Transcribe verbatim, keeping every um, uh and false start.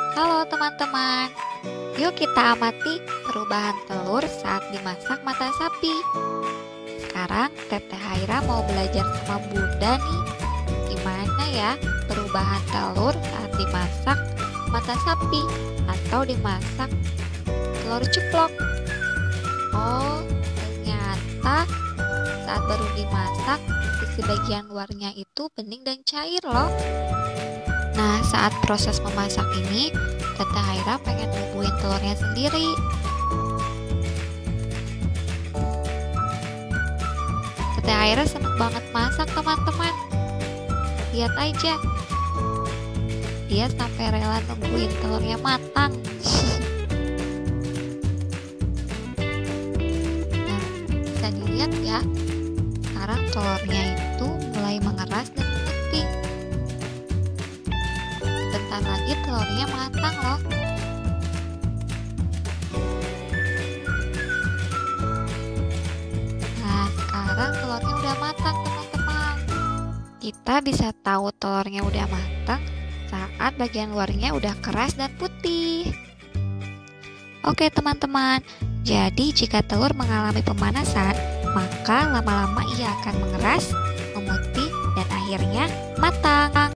Halo teman-teman, yuk kita amati perubahan telur saat dimasak mata sapi. Sekarang Teteh Haira mau belajar sama Bunda nih, gimana ya perubahan telur saat dimasak mata sapi atau dimasak telur ceplok. Oh, ternyata saat baru dimasak, sisi bagian luarnya itu bening dan cair loh. Nah, saat proses memasak ini, Teteh Haira pengen bumbuin telurnya sendiri. Teteh Haira seneng banget masak, teman-teman. Lihat aja, dia sampai rela nungguin telurnya matang. Nah, bisa dilihat ya, sekarang telurnya itu mulai mengeras dan putih. Bentar lagi telurnya matang loh. Nah, sekarang telurnya udah matang, teman-teman. Kita bisa tahu telurnya udah matang saat bagian luarnya udah keras dan putih. Oke teman-teman, jadi jika telur mengalami pemanasan, maka lama-lama ia akan mengeras, memutih, dan akhirnya matang.